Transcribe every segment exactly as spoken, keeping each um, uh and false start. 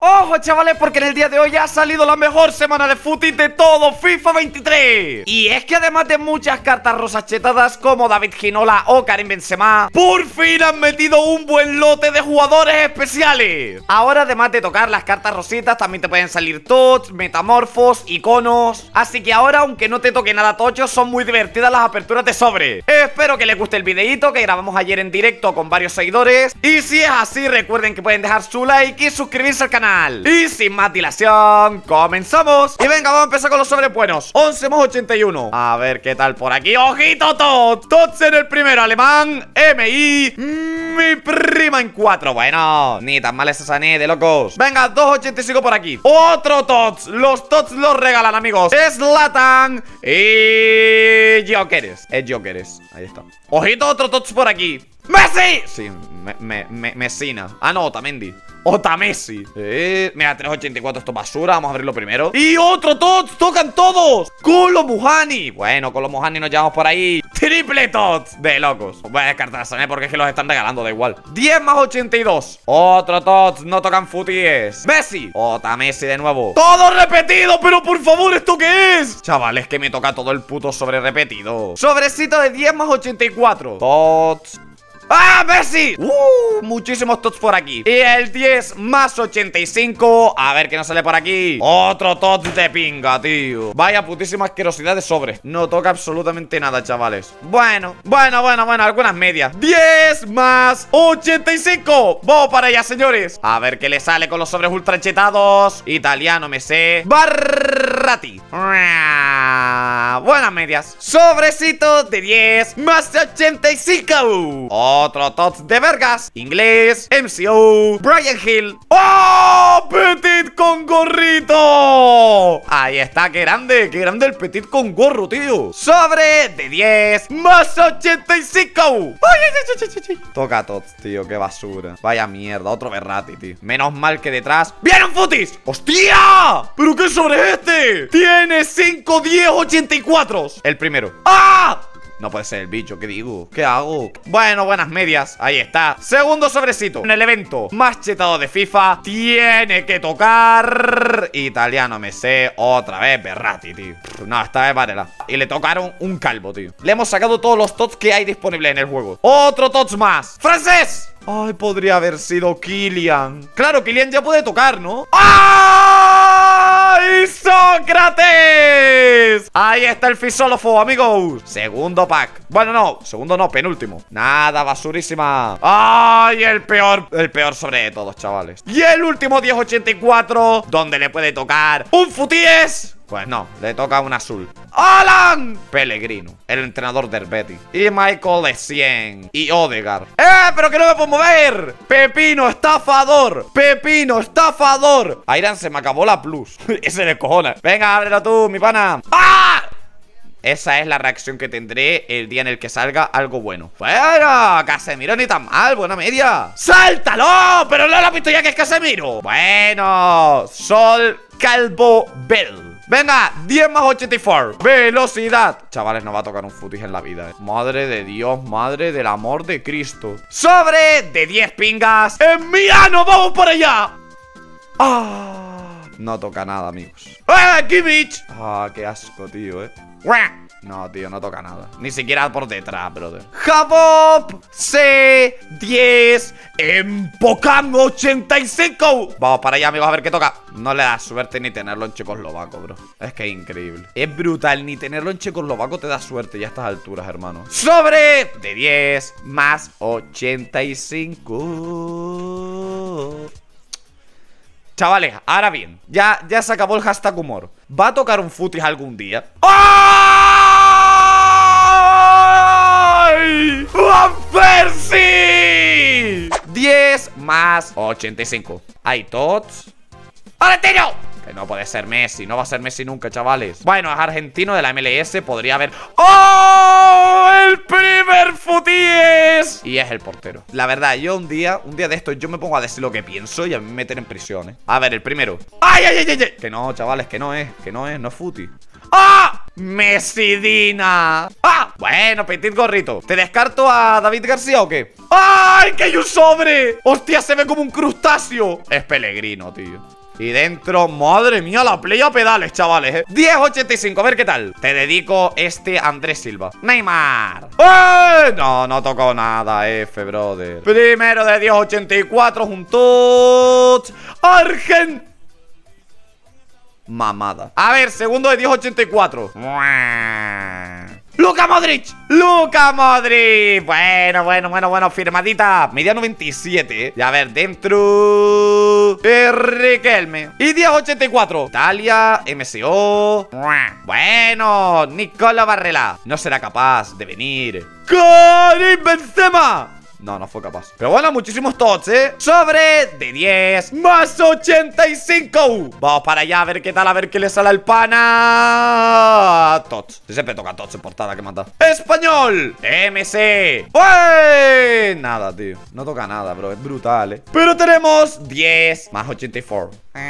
Ojo, chavales, porque en el día de hoy ha salido la mejor semana de footy de todo FIFA veintitrés. Y es que además de muchas cartas rosas chetadas como David Ginola o Karim Benzema, por fin han metido un buen lote de jugadores especiales. Ahora, además de tocar las cartas rositas, también te pueden salir tots, metamorfos, iconos. Así que ahora, aunque no te toque nada tocho, son muy divertidas las aperturas de sobre. Espero que les guste el videíto que grabamos ayer en directo con varios seguidores. Y si es así, recuerden que pueden dejar su like y suscribirse al canal. Y sin más dilación, comenzamos. Y venga, vamos a empezar con los sobres buenos. once más ochenta y uno. A ver qué tal por aquí. ¡Ojito, Tots! Tots en el primero, alemán. M I Mi prima en cuatro. Bueno, ni tan mal es esa ni de locos. Venga, dos ochenta y cinco por aquí. Otro Tots. Los Tots los regalan, amigos. Zlatan y Jokeres. Es Jokeres. Ahí está. Ojito, otro Tots por aquí. ¡Messi! Sí, me, me, me, Messina. Ah, no, Otamendi. Otamessi. Eh, mira, tres ochenta y cuatro, esto es basura. Vamos a abrirlo primero. Y otro Tots, tocan todos. Kolo Muani. Bueno, Kolo Muani nos llevamos por ahí. Triple Tots. De locos. Voy a descartar a Sané porque es que los están regalando, da igual. diez más ochenta y dos. Otro Tots, no tocan footies. Messi. Otamessi de nuevo. Todo repetido, pero por favor, ¿esto qué es? Chavales, que me toca todo el puto sobre repetido. Sobrecito de diez más ochenta y cuatro. Tots. ¡Ah, Messi! ¡Uh! Muchísimos Tots por aquí. Y el diez más ochenta y cinco. A ver qué nos sale por aquí. Otro Tots de pinga, tío. Vaya putísima asquerosidad de sobre. No toca absolutamente nada, chavales. Bueno, bueno, bueno, bueno, algunas medias. diez más ochenta y cinco. Vamos para allá, señores. A ver qué le sale con los sobres ultra chetados. Italiano, me sé. Barrati. Buenas medias. Sobrecito de diez más ochenta y cinco. Otro Tots de vergas. Inglés. M C O. Brian Hill. ¡Oh! Petit con gorrito. Ahí está, qué grande. Qué grande el Petit con gorro, tío. Sobre de diez más ochenta y cinco. ¡Ay, ay, ay, ay, ay! Toca Tots, tío, qué basura. Vaya mierda, otro Berrati, tío. Menos mal que detrás ¡vienen footies! ¡Hostia! ¿Pero qué sobre es este? Tiene cinco, diez, ochenta y cuatro. El primero. ¡Ah! No puede ser el bicho, ¿qué digo? ¿Qué hago? Bueno, buenas medias, ahí está. Segundo sobrecito. En el evento más chetado de FIFA tiene que tocar Italiano, me sé. Otra vez Berrati, tío. No, esta vez varela. Y le tocaron un calvo, tío. Le hemos sacado todos los Tots que hay disponibles en el juego. Otro Tots más. ¡Francés! Ay, podría haber sido Kylian. Claro, Kylian ya puede tocar, ¿no? ¡Ay, Sócrates! Ahí está el fisólofo, amigos. Segundo pack. Bueno, no, segundo no, penúltimo. Nada, basurísima. ¡Ay, el peor! El peor sobre de todos, chavales. Y el último diez ochenta y cuatro, donde le puede tocar un futies. Pues no, le toca un azul. ¡Alan! Pellegrino, el entrenador del Betis. Y Michael Essien. Y Odegaard. ¡Eh! ¡Pero que no me puedo mover! ¡Pepino, estafador! ¡Pepino, estafador! Airan, se me acabó la plus. Ese de cojones. Venga, ábrelo tú, mi pana. ¡Ah! Esa es la reacción que tendré el día en el que salga algo bueno. Bueno, Casemiro ni tan mal, buena media. ¡Sáltalo! Pero no lo has visto ya que es Casemiro. Bueno, Sol Calvo Bell. Venga, diez más ochenta y cuatro. Velocidad. Chavales, no va a tocar un footies en la vida, eh. Madre de Dios, madre del amor de Cristo. Sobre de diez pingas. ¡En Milano! ¡Vamos para allá! Ah, no toca nada, amigos. ¡Eh, Kimmich! Ah, qué asco, tío, eh. No, tío, no toca nada. Ni siquiera por detrás, brother. Javop C diez en Pokam ochenta y cinco. Vamos para allá, amigos, a ver qué toca. No le da suerte ni tenerlo en checoslovaco, bro. Es que es increíble. Es brutal, ni tenerlo en checoslovaco te da suerte ya a estas alturas, hermano. Sobre de diez más ochenta y cinco. Chavales, ahora bien, ya, ya se acabó el hashtag humor. ¿Va a tocar un footies algún día? ¡Ay! ¡Van Persie! diez más ochenta y cinco. Hay Tots. ¡Argentino! Que no puede ser Messi, no va a ser Messi nunca, chavales. Bueno, es argentino de la M L S, podría haber... ¡Oh! ¡El primer footies! Y es el portero. La verdad, yo un día, un día de estos, yo me pongo a decir lo que pienso y a mí me meten en prisión, ¿eh? A ver, el primero. ¡Ay, ay, ay, ay! ay! Que no, chavales, que no es, que no es, no es footies. ¡Ah! Mesidina. ¡Ah! Bueno, Petit Gorrito. ¿Te descarto a David García o qué? ¡Ay, que hay un sobre! ¡Hostia, se ve como un crustáceo! Es Pellegrino, tío. Y dentro, madre mía, la play a pedales, chavales, eh diez ochenta y cinco, a ver qué tal. Te dedico este Andrés Silva. Neymar. ¡Eh! No, no tocó nada, F, brother. Primero de diez ochenta y cuatro, juntos. Argent... Mamada. A ver, segundo de diez ochenta y cuatro. ¡Luka Modric! ¡Luka Modric! Bueno, bueno, bueno, bueno, firmadita. Media noventa y siete, ¿eh? Y a ver, dentro... Riquelme. Y diez ochenta y cuatro. Italia, M C O. Bueno, Nicola Barrela. No será capaz de venir. ¡Karim Benzema! No, no fue capaz. Pero bueno, muchísimos tots, ¿eh? Sobre de diez más ochenta y cinco. Vamos para allá a ver qué tal, a ver qué le sale al pana. Tots. Siempre toca tots en portada, que mata. Español. M C. ¡Uy! Nada, tío. No toca nada, bro. Es brutal, ¿eh? Pero tenemos diez más ochenta y cuatro.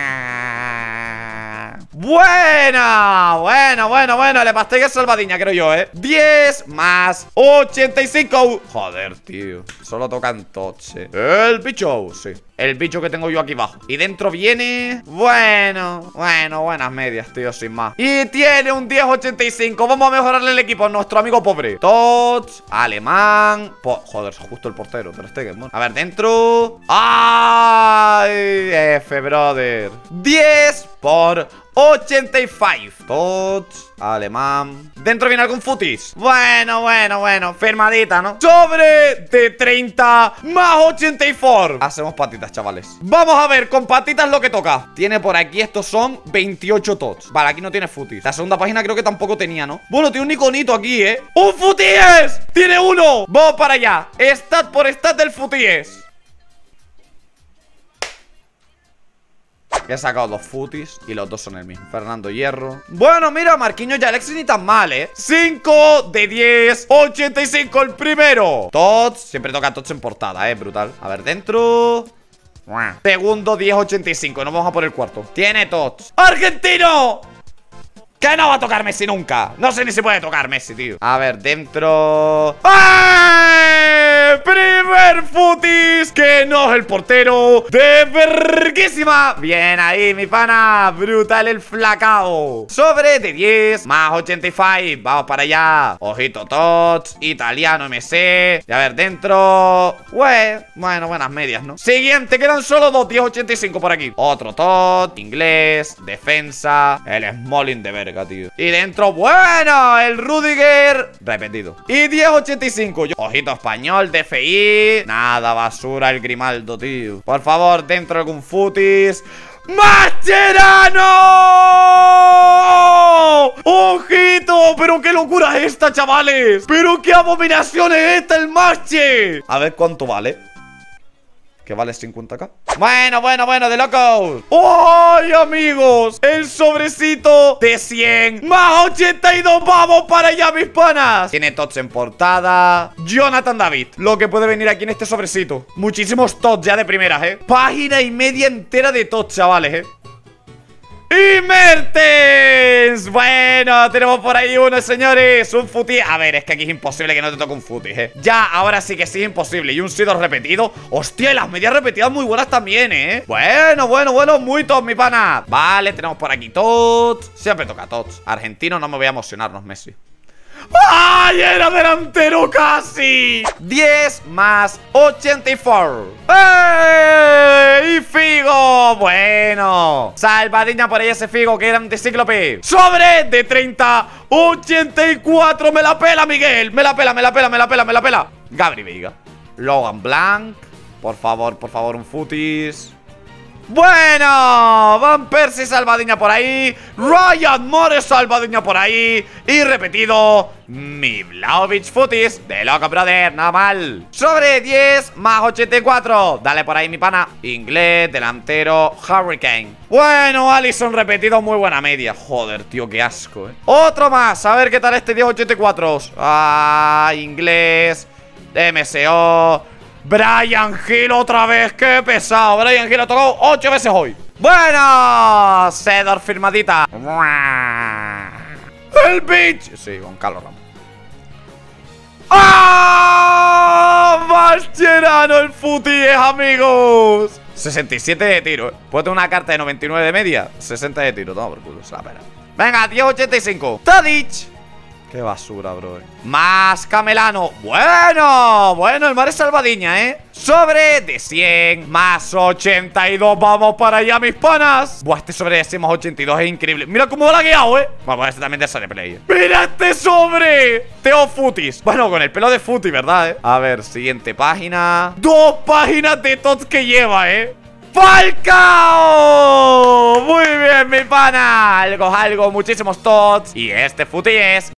Buena, bueno, bueno, bueno. Le pasté que salvadiña, creo yo, ¿eh? diez más ochenta y cinco. Joder, tío. Solo tocan tots, ¿eh? El bicho, sí. El bicho que tengo yo aquí abajo. Y dentro viene... Bueno, bueno, buenas medias, tío, sin más. Y tiene un diez ochenta y cinco. Vamos a mejorarle el equipo a nuestro amigo pobre. Tots, alemán. Po Joder, justo el portero. Ter Stegen, bueno. A ver, dentro. ¡Ay! F, brother. diez por ochenta y cinco. Tots, alemán. Dentro viene algún futis. Bueno, bueno, bueno. Firmadita, ¿no? Sobre de treinta más ochenta y cuatro. Hacemos patitas, chavales. Vamos a ver con patitas lo que toca. Tiene por aquí, estos son veintiocho tots. Vale, aquí no tiene futis. La segunda página creo que tampoco tenía, ¿no? Bueno, tiene un iconito aquí, ¿eh? ¡Un futies! ¡Tiene uno! Vamos para allá. Stat por stat del futies. He sacado dos futis y los dos son el mismo. Fernando Hierro. Bueno, mira, Marquinhos y Alexis ni tan mal, ¿eh? cinco de diez, ochenta y cinco el primero. Tots, siempre toca tots en portada, ¿eh? Brutal. A ver, dentro. Segundo, diez ochenta y cinco. Nos vamos a por el cuarto. Tiene tots. ¡Argentino! Que no va a tocar Messi nunca. No sé ni si puede tocar Messi, tío. A ver, dentro. ¡Ay! Primer futis. Que no es el portero. De verguísima. Bien ahí, mi pana. Brutal el flacao. Sobre de diez más ochenta y cinco. Vamos para allá. Ojito tots. Italiano M C. Y a ver, dentro. Bueno, bueno, buenas medias, ¿no? Siguiente, quedan solo dos. diez ochenta y cinco por aquí. Otro tot. Inglés. Defensa. El Smalling de verga, tío. Y dentro, bueno, el Rudiger. Repetido. Y diez ochenta y cinco. Yo... Ojito español, D F I. Nada, basura el Grimaldo, tío. Por favor, dentro algún futis. ¡Mascherano! ¡Ojito! ¡Pero qué locura es esta, chavales! ¡Pero qué abominación es esta, el Masche! A ver cuánto vale. Que vale cincuenta k. Bueno, bueno, bueno, de locos. ¡Ay, amigos! El sobrecito de cien más ochenta y dos. ¡Vamos para allá, mis panas! Tiene tots en portada. Jonathan David. Lo que puede venir aquí en este sobrecito. Muchísimos tots ya de primeras, ¿eh? Página y media entera de tots, chavales, ¿eh? ¡Y Mertens! Bueno, tenemos por ahí uno, señores. Un futis. A ver, es que aquí es imposible que no te toque un futis, eh. Ya, ahora sí que sí es imposible. Y un sido repetido. Hostia, y las medias repetidas muy buenas también, eh. Bueno, bueno, bueno, muy top, mi pana. Vale, tenemos por aquí tots. Siempre toca tots. Argentino, no me voy a emocionarnos, Messi. ¡Ay, era delantero casi! diez más ochenta y cuatro. ¡Eh! ¡Y Figo! Bueno, salvadiña por ahí ese Figo, que era anticíclope. Sobre de treinta, ochenta y cuatro. Me la pela, Miguel. Me la pela, me la pela, me la pela, me la pela. Gabri Veiga. Logan Blanc. Por favor, por favor, un futis. Bueno, Van Persie salvadiña por ahí. Ryan Moore salvadiña por ahí. Y repetido, mi Vlahovic futis. De loco, brother, nada mal. Sobre diez más ochenta y cuatro. Dale por ahí, mi pana. Inglés, delantero, Hurricane. Bueno, Alisson repetido, muy buena media. Joder, tío, qué asco, eh. Otro más, a ver qué tal este diez ochenta y cuatro. Ah, inglés, M C O. Brian Hill otra vez, qué pesado. Brian Hill ha tocado ocho veces hoy. Bueno, Sedor firmadita. ¡El bitch! Sí, Goncalo Ramos. ¡Ah! ¡Mascherano el Futi es, amigos! sesenta y siete de tiro, ¿eh? Puedo tener una carta de noventa y nueve de media. sesenta de tiro, toma por culo, se la pena. Venga, diez ochenta y cinco. Tadic. Qué basura, bro, eh. Más Camelano. Bueno, bueno, el mar es salvadiña, ¿eh? Sobre de cien más ochenta y dos. Vamos para allá, mis panas. Buah, este sobre de cien más ochenta y dos es increíble. Mira cómo lo ha guiado, ¿eh? Bueno, este también de Sare Play, ¿eh? ¡Mira este sobre! Teo Futis. Bueno, con el pelo de Futi, ¿verdad, eh? A ver, siguiente página. Dos páginas de tots que lleva, ¿eh? ¡Falcao! Muy bien, mi pana. Algo, algo, muchísimos tots. Y este Futi es